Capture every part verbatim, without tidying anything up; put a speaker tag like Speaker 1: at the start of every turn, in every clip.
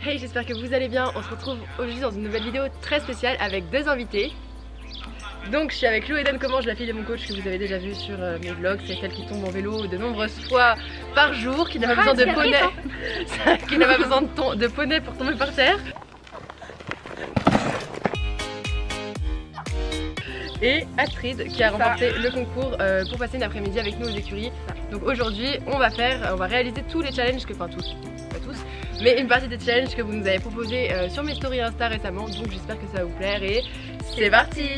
Speaker 1: Hey, j'espère que vous allez bien. On se retrouve aujourd'hui dans une nouvelle vidéo très spéciale avec deux invités. Donc je suis avec Lou Eden Comment, la fille de mon coach que vous avez déjà vu sur euh, mes vlogs. C'est celle qui tombe en vélo de nombreuses fois par jour, qui n'a pas
Speaker 2: ah,
Speaker 1: besoin de poney, qui n'a pas besoin de, de poney pour tomber par terre. Et Astrid qui a remporté le concours euh, pour passer une après-midi avec nous aux écuries. Donc aujourd'hui on va faire, on va réaliser tous les challenges que, enfin tous, pas tous, mais une partie des challenges que vous nous avez proposés euh, sur mes stories Insta récemment. Donc j'espère que ça va vous plaire et c'est parti.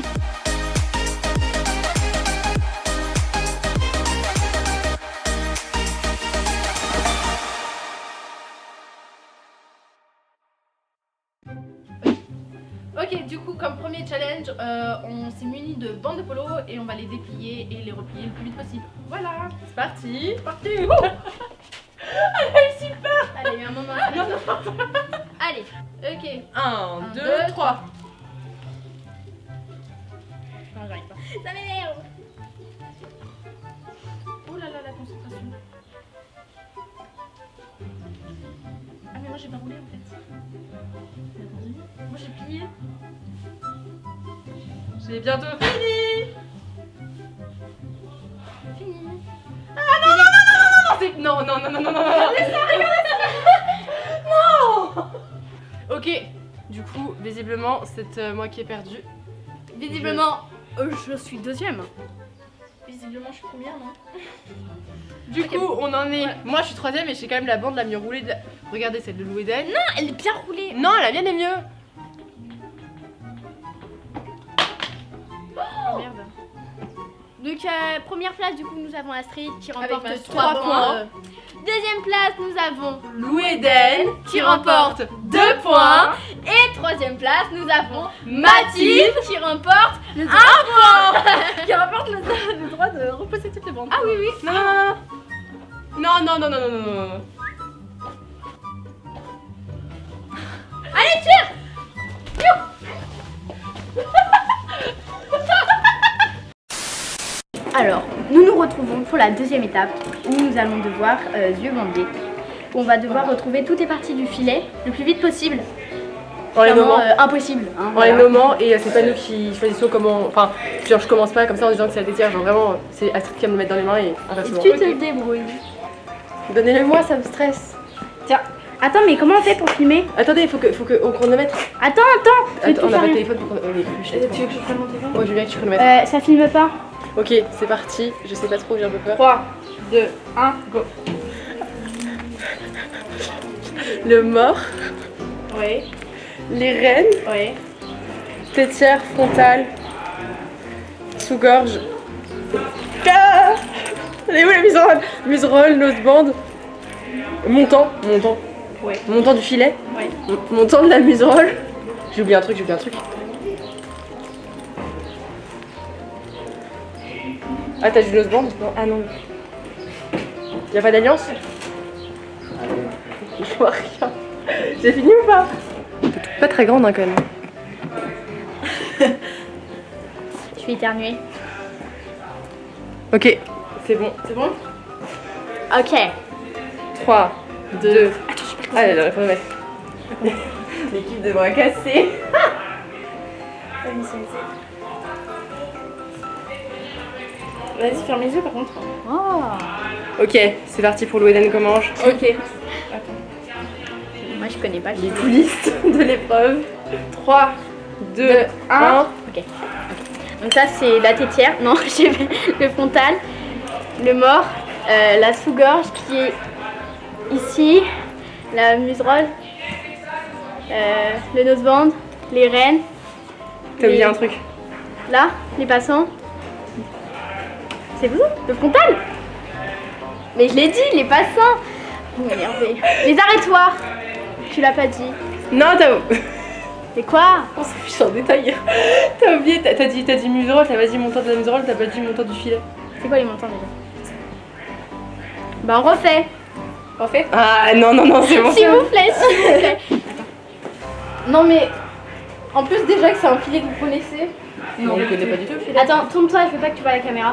Speaker 2: Ok, du coup, comme premier challenge, euh, on s'est muni de bandes de polo et on va les déplier et les replier le plus vite possible. Voilà,
Speaker 1: C'est parti.
Speaker 2: c'est parti. Elle a eu si peur. Allez, un moment. Non, non. Allez, ok.
Speaker 1: un, deux, trois.
Speaker 2: Non, j'arrive pas. Ça m'énerve. Oh là là, la concentration. Ah mais moi j'ai pas roulé en fait. Moi j'ai plié.
Speaker 1: J'ai bientôt fini.
Speaker 2: Fini.
Speaker 1: Ah non, non, non, non, non, non, c'est... Non, non, non, non, non, non, non.
Speaker 2: Regardez ça, regardez ça.
Speaker 1: Non. Ok, du coup, visiblement, c'est euh, moi qui ai perdu.
Speaker 2: Visiblement, euh, je suis deuxième. Visiblement, je suis première, non?
Speaker 1: Du
Speaker 2: Ok.
Speaker 1: coup, on en est...
Speaker 2: Ouais.
Speaker 1: Moi, je suis troisième et j'ai quand même la bande la mieux roulée. De... Regardez celle de Lou Eden.
Speaker 2: Non, elle est bien roulée.
Speaker 1: Non, la mienne est mieux.
Speaker 2: Oh merde. Donc euh, première place du coup nous avons Astrid qui remporte
Speaker 1: ma
Speaker 2: trois
Speaker 1: trois
Speaker 2: points.
Speaker 1: points.
Speaker 2: Deuxième place nous avons
Speaker 1: Lou Eden
Speaker 2: qui remporte deux points. Et troisième place nous avons Mathilde qui remporte un point.
Speaker 1: Qui remporte le, le droit de reposer toutes les bandes.
Speaker 2: Ah oui oui.
Speaker 1: Non, non, non, non. Non, non, non, non, non, non, non, non.
Speaker 2: Allez tire. Alors, nous nous retrouvons pour la deuxième étape où nous allons devoir, euh, yeux bandés, où on va devoir retrouver toutes les parties du filet le plus vite possible.
Speaker 1: En les
Speaker 2: Vraiment,
Speaker 1: nommant.
Speaker 2: euh, impossible. Hein,
Speaker 1: En
Speaker 2: voilà.
Speaker 1: les nommant et euh, c'est pas nous qui choisissons comment. Enfin, genre je commence pas comme ça en disant que c'est la tétière. Genre vraiment, c'est Astrid qui va me mettre dans les mains et inversement.
Speaker 2: Et tu te
Speaker 1: Ok.
Speaker 2: débrouilles.
Speaker 1: Donnez-le moi, ça me stresse.
Speaker 2: Tiens, attends, mais comment on fait pour filmer?
Speaker 1: Attendez, il faut que, faut que au chronomètre.
Speaker 2: Attends, attends, je vais
Speaker 1: Attends,
Speaker 2: tout
Speaker 1: on n'a
Speaker 2: faire
Speaker 1: pas de
Speaker 2: mieux.
Speaker 1: téléphone pour qu'on. Oui, je sais.
Speaker 2: Tu veux que je prenne mon téléphone?
Speaker 1: Ouais, je veux bien que tu chronomètres.
Speaker 2: Euh, ça filme pas.
Speaker 1: Ok, c'est parti. Je sais pas trop, j'ai un peu peur.
Speaker 2: trois, deux, un, go.
Speaker 1: Le mort,
Speaker 2: Oui,
Speaker 1: les rênes,
Speaker 2: oui.
Speaker 1: tétière, frontale, sous-gorge. Ah, elle est où la muserolle? Muserolle, noseband, montant, montant.
Speaker 2: Oui.
Speaker 1: Montant du filet,
Speaker 2: Oui.
Speaker 1: M- montant de la muserolle. J'ai oublié un truc, j'ai oublié un truc. Ah, t'as du noseband? Non. Ah non. Y'a pas d'alliance? Je vois rien. J'ai fini ou pas? Pas très grande hein, quand même.
Speaker 2: Je vais éternuer.
Speaker 1: Ok, c'est bon.
Speaker 2: C'est bon? Ok.
Speaker 1: trois, deux. Ah, elle aurait pas mettre. L'équipe de bras cassés.
Speaker 2: Vas-y, ferme les yeux par contre. Oh.
Speaker 1: Ok, c'est parti pour Lou Eden Comment.
Speaker 2: Ok. Moi je connais pas
Speaker 1: Les coulisses de l'épreuve. trois, deux,
Speaker 2: Deux, un.
Speaker 1: un.
Speaker 2: Ok. Donc ça c'est la tétière, non j'ai fait le frontal, le mort, euh, la sous-gorge qui est ici, la muserolle, euh, le noseband, les rênes.
Speaker 1: T'as oublié
Speaker 2: les-
Speaker 1: un truc.
Speaker 2: Là, les passants. C'est vous, le frontal? Mais je l'ai dit, les passants. Vous m'énervez. Les arrêtoires. Tu l'as pas dit.
Speaker 1: Non, t'as.
Speaker 2: C'est quoi?
Speaker 1: On s'en fiche en détail. T'as oublié, t'as t'as dit, t'as dit muserolle, t'as pas dit montant de la muserolle, t'as pas dit montant du filet.
Speaker 2: C'est quoi les montants déjà? Bah on refait.
Speaker 1: On fait? Ah non, non, non, c'est bon.
Speaker 2: S'il vous plaît, s'il vous plaît. Non mais, en plus déjà que c'est un filet que vous connaissez.
Speaker 1: Non, on le connaît pas du tout.
Speaker 2: Attends, tourne-toi, je veux pas que tu vois la caméra.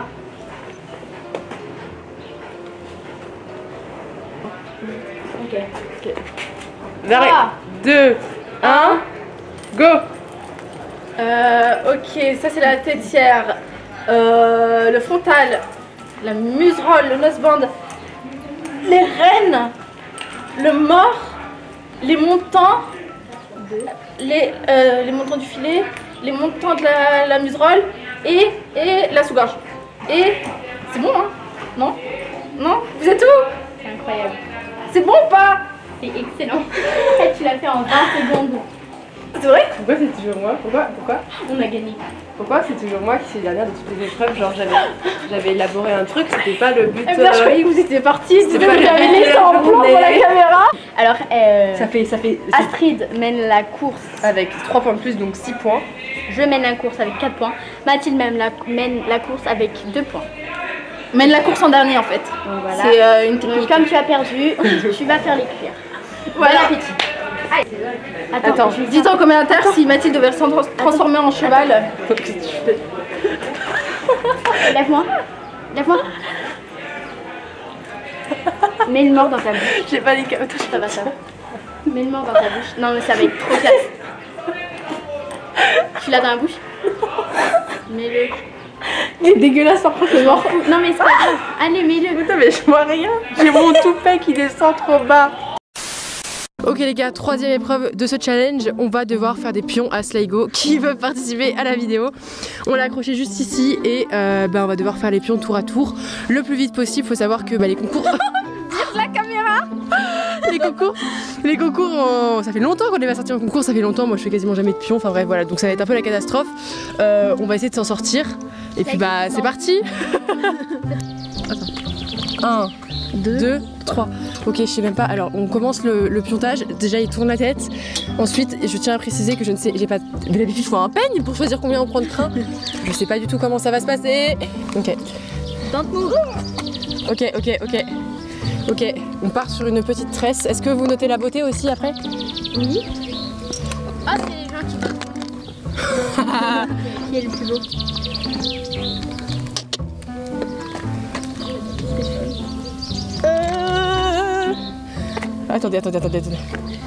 Speaker 2: Ok.
Speaker 1: Ok. trois, deux, un, go.
Speaker 2: Euh, ok, ça c'est la tétière, euh, le frontal, la muserolle, le noseband, les rênes, le mort, les montants, les, euh, les montants du filet, les montants de la, la muserolle et, et la sous-gorge. Et c'est bon, hein? Non? Non? Vous êtes où?
Speaker 3: C'est incroyable.
Speaker 2: C'est bon ou pas?
Speaker 3: C'est excellent. Tu l'as fait en vingt secondes.
Speaker 2: C'est vrai?
Speaker 1: Pourquoi c'est toujours moi? Pourquoi? Pourquoi?
Speaker 3: On a gagné.
Speaker 1: Pourquoi c'est toujours moi qui suis dernière de toutes les épreuves? Genre j'avais j'avais élaboré un truc, c'était pas le but.
Speaker 2: Eh bien, je
Speaker 1: euh,
Speaker 2: croyais que vous étiez partis,
Speaker 1: c'est
Speaker 2: vous
Speaker 1: pas le
Speaker 2: avez
Speaker 1: but
Speaker 2: laissé
Speaker 1: de
Speaker 2: en
Speaker 1: la
Speaker 2: blanc pour la
Speaker 1: journée.
Speaker 2: caméra.
Speaker 3: Alors, euh,
Speaker 1: Ça fait ça fait
Speaker 3: Astrid mène la course.
Speaker 1: avec trois points de plus donc six points.
Speaker 3: Je mène la course avec quatre points. Mathilde mène la, mène la course avec deux points.
Speaker 2: Mène la course en dernier en fait.
Speaker 3: Donc voilà.
Speaker 2: C'est euh, une
Speaker 3: Donc,
Speaker 2: technique.
Speaker 3: comme tu as perdu, tu vas faire les cuirs.
Speaker 2: Voilà.
Speaker 3: Bon appétit. Allez. Attends,
Speaker 2: Attends,
Speaker 3: je vais
Speaker 2: dis-toi en commentaire si Mathilde devait se trans- transformer en cheval.
Speaker 3: Lève-moi. Lève-moi. Mets le mort dans ta bouche.
Speaker 1: J'ai pas les caméras.
Speaker 3: Ça va, ça va. Mets le mort dans ta bouche. Non, mais ça va être trop classe. Tu l'as dans la bouche? Mets-le.
Speaker 2: Il est dégueulasse par contre le mort.
Speaker 3: Non, mais c'est pas grave. Allez, mets-le.
Speaker 1: Putain mais je vois rien. J'ai mon toupet qui descend trop bas. Ok les gars, troisième épreuve de ce challenge, on va devoir faire des pions à Sligo. Qui veut participer à la vidéo? On l'a accroché juste ici et euh, bah, on va devoir faire les pions tour à tour le plus vite possible. Faut savoir que bah, les concours...
Speaker 2: La caméra.
Speaker 1: les concours, les concours, on- ça fait longtemps qu'on est pas sorti en concours, ça fait longtemps, moi je fais quasiment jamais de pions, enfin bref voilà, donc ça va être un peu la catastrophe. Euh, on va essayer de s'en sortir et puis bah c'est parti. un, deux, trois. Ok, je sais même pas. Alors, on commence le, le piontage. Déjà, il tourne la tête. Ensuite, je tiens à préciser que je ne sais, j'ai pas. Mais d'habitude, il faut un peigne pour choisir combien on prend de train. Je sais pas du tout comment ça va se passer. Ok. Ok, ok, ok. Ok, on part sur une petite tresse. Est-ce que vous notez la beauté aussi après?
Speaker 3: Oui. Ah, c'est les gens qui votent. Qui est le plus beau?
Speaker 1: Euh... Attendez, attendez, attendez, attendez.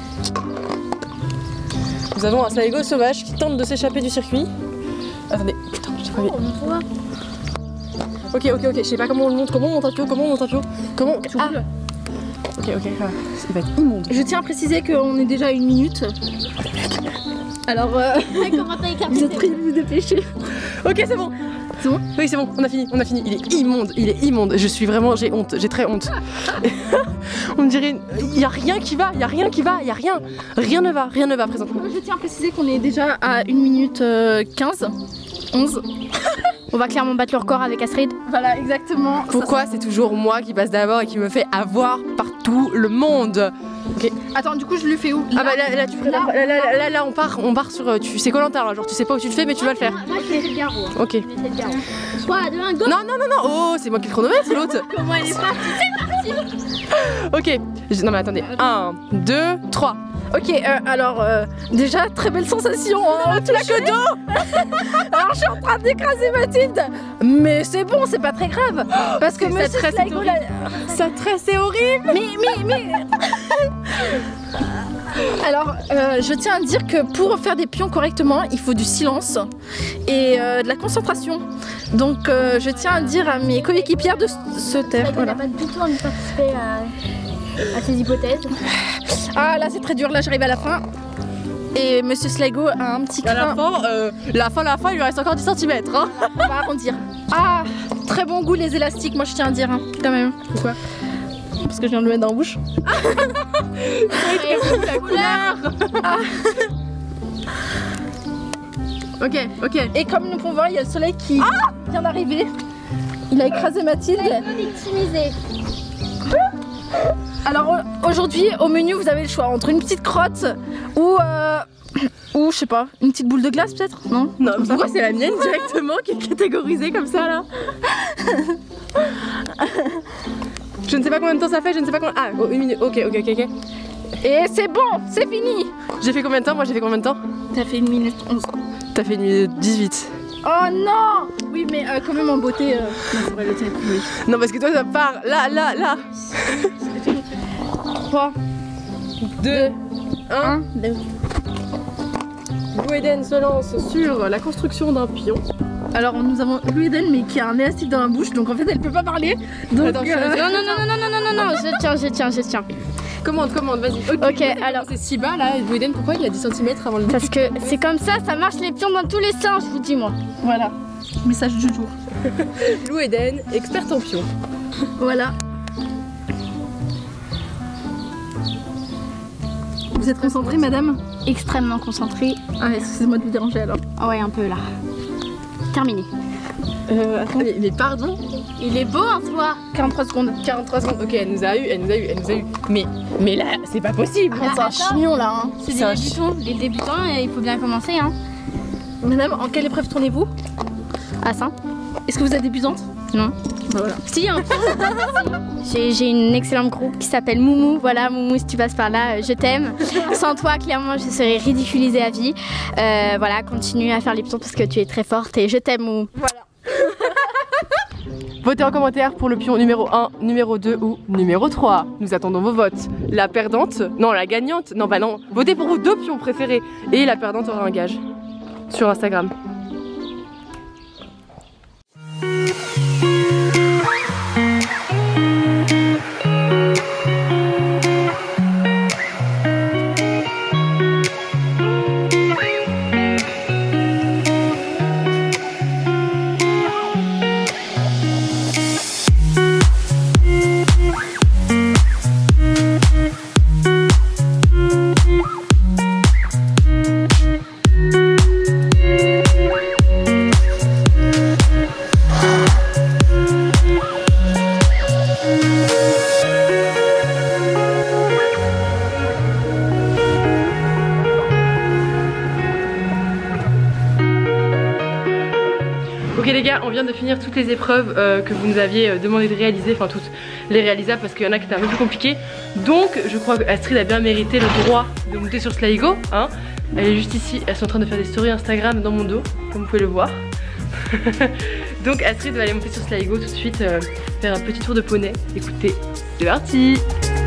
Speaker 1: Nous avons un Sligo sauvage qui tente de s'échapper du circuit. Attendez, putain, j'ai pas vu.
Speaker 3: On voit.
Speaker 1: Ok, ok, ok, je sais pas comment on le monte, comment on monte un pion, comment on monte un pion, comment... Ah. Ok, ok, ah, ça va être immonde.
Speaker 2: Je tiens à préciser qu'on est déjà à une minute. Alors, euh,
Speaker 3: Comment t'as écarté?
Speaker 2: vous êtes priés de vous dépêcher.
Speaker 1: Ok, c'est bon.
Speaker 2: C'est bon?
Speaker 1: Oui, c'est bon, on a fini, on a fini. Il est immonde, il est immonde. Je suis vraiment, j'ai honte, j'ai très honte. On me dirait, il y a rien qui va, il y a rien qui va, il y a rien. Rien ne va, rien ne va présentement.
Speaker 2: Je tiens à préciser qu'on est déjà à une minute euh, quinze, onze.
Speaker 3: On va clairement battre le record avec Astrid.
Speaker 2: Voilà, exactement.
Speaker 1: Pourquoi c'est toujours moi qui passe d'abord et qui me fait avoir par tout le monde? Ok.
Speaker 2: Attends, du coup, je le fais où?
Speaker 1: Ah bah là, là tu ferais
Speaker 2: Là,
Speaker 1: là, là, là, là, là, on part, on part sur, tu sais Koh-Lanta là, genre tu sais pas où tu le fais mais tu vas le faire.
Speaker 3: Moi, je vais essayer de garrot.
Speaker 1: Ok.
Speaker 3: Je vais essayer de garrot. trois, deux, un, go!
Speaker 1: Non non non non, oh c'est moi qui le chronomètre l'autre.
Speaker 3: Comment elle est partie?
Speaker 1: Ok. Je- Non mais attendez, un, deux, trois.
Speaker 2: Ok, euh, alors euh, déjà très belle sensation. Hein,
Speaker 1: Tu l'as que dos.
Speaker 2: alors je suis en train d'écraser Mathilde, mais c'est bon, c'est pas très grave parce que
Speaker 1: C'est- ça
Speaker 2: Monsieur
Speaker 1: tresse,
Speaker 2: Sligo,
Speaker 1: c'est
Speaker 2: là-
Speaker 1: Ça tresse, c'est horrible.
Speaker 2: mais mais mais. Alors, euh, je tiens à dire que pour faire des pions correctement, il faut du silence et euh, de la concentration. Donc, euh, je tiens à dire à mes coéquipières de s- se taire.
Speaker 3: Elle
Speaker 2: Voilà.
Speaker 3: n'a pas du tout envie de participer à, à ces hypothèses.
Speaker 2: Ah là, c'est très dur. Là, j'arrive à la fin. Et Monsieur Sligo a un petit
Speaker 1: À la
Speaker 2: crin.
Speaker 1: fin, euh, la fin, la fin, il lui reste encore dix centimètres. Hein.
Speaker 2: On va arrondir. Ah, très bon goût les élastiques. Moi, je tiens à dire hein, quand même.
Speaker 1: Pourquoi?
Speaker 2: Parce que je viens de le mettre dans la bouche.
Speaker 1: La couleur. Ok, ok.
Speaker 2: Et comme nous pouvons voir, il y a le soleil qui vient d'arriver. Il a écrasé Mathilde.
Speaker 3: Victimisé.
Speaker 2: Alors au- aujourd'hui, au menu, vous avez le choix entre une petite crotte ou, euh, ou je sais pas, une petite boule de glace peut-être. Non.
Speaker 1: Non, mais pourquoi c'est la mienne directement qui est catégorisée comme ça là? Je ne sais pas combien de temps ça fait, je ne sais pas combien. Ah, oh, une minute. Ok, ok, ok, ok.
Speaker 2: Et c'est bon, c'est fini.
Speaker 1: J'ai fait combien de temps? Moi j'ai fait combien de temps?
Speaker 2: T'as fait une minute onze.
Speaker 1: T'as fait une minute dix-huit.
Speaker 2: Oh non. Oui, mais euh, quand même en beauté. Euh... Non, c'est vrai, le tien, oui.
Speaker 1: Non, parce que toi ça part là, là, là.
Speaker 2: trois,
Speaker 1: deux, un. Lou Eden se lance sur la construction d'un pion.
Speaker 4: Alors nous avons Lou Eden mais qui a un élastique dans la bouche, donc en fait elle peut pas parler. Donc,
Speaker 1: Attends, je-
Speaker 4: euh,
Speaker 2: Non, non, non, non, non, non, non, non, je tiens, je tiens, je tiens.
Speaker 1: Commande, commande, vas-y.
Speaker 2: Ok, alors,
Speaker 1: C'est si bas là, Lou Eden, pourquoi il a dix centimètres avant le
Speaker 2: parce que c'est comme ça, ça marche les pions dans tous les sens, je vous dis moi.
Speaker 4: Voilà, message du jour.
Speaker 1: Lou Eden, experte en pion.
Speaker 4: Voilà. Vous êtes concentrée madame?
Speaker 2: Extrêmement concentré.
Speaker 4: Ah excusez-moi de vous déranger alors.
Speaker 2: Ah ouais, un peu là. Terminé.
Speaker 1: Euh, attends, mais, mais pardon.
Speaker 2: Il est beau en soi.
Speaker 4: quarante-trois secondes.
Speaker 1: quarante-trois secondes, ok, elle nous a eu, elle nous a eu, elle nous a eu. Mais, mais là, c'est pas possible.
Speaker 4: Arrête, c'est un chignon là hein.
Speaker 2: C'est
Speaker 1: C'est
Speaker 2: des
Speaker 1: un
Speaker 2: débutants. Les débutants, il faut bien commencer hein.
Speaker 4: Madame, en quelle épreuve tournez-vous?
Speaker 2: Ah ça?
Speaker 4: Est-ce que vous êtes débutante?
Speaker 2: Non.
Speaker 4: Bah voilà.
Speaker 2: Si, hein. J'ai j'ai une excellente groupe qui s'appelle Moumou. Voilà, Moumou, si tu passes par là, euh, je t'aime. Sans toi, clairement, je serais ridiculisée à vie. Euh, voilà, continue à faire les pions parce que tu es très forte et je t'aime, Moumou.
Speaker 4: Voilà.
Speaker 1: Votez en commentaire pour le pion numéro un, numéro deux ou numéro trois. Nous attendons vos votes. La perdante, non la gagnante, non bah non. Votez pour vos deux pions préférés. Et la perdante aura un gage sur Instagram. Ok les gars, on vient de finir toutes les épreuves euh, que vous nous aviez euh, demandé de réaliser, enfin toutes les réalisables parce qu'il y en a qui étaient un peu plus compliquées. Donc je crois qu'Astrid a bien mérité le droit de monter sur Sligo, hein. Elle est juste ici, elles sont en train de faire des stories Instagram dans mon dos, comme vous pouvez le voir. Donc Astrid va aller monter sur Sligo tout de suite, euh, faire un petit tour de poney. Écoutez, c'est parti.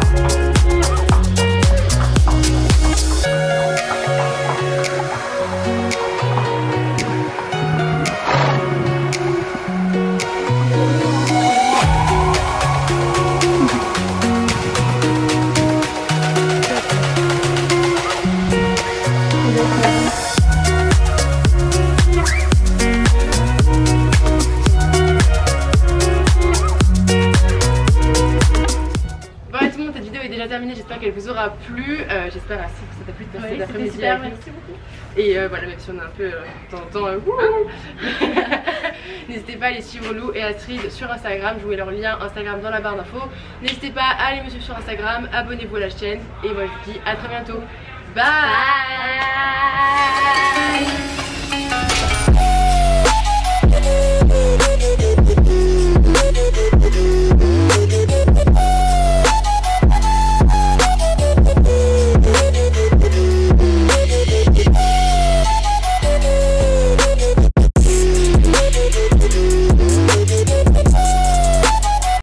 Speaker 1: J'espère qu'elle vous aura plu, euh, j'espère aussi que ça t'a plu de passer
Speaker 4: Oui,
Speaker 1: l'après-midi
Speaker 4: super,
Speaker 1: avec nous.
Speaker 4: merci beaucoup.
Speaker 1: Et euh, voilà, même si on est un peu euh, de temps en temps, euh, wouhou. N'hésitez pas à aller suivre Lou et Astrid sur Instagram, je vous mets leur lien Instagram dans la barre d'infos. N'hésitez pas à aller me suivre sur Instagram, abonnez-vous à la chaîne et moi je vous dis à très bientôt. Bye, Bye.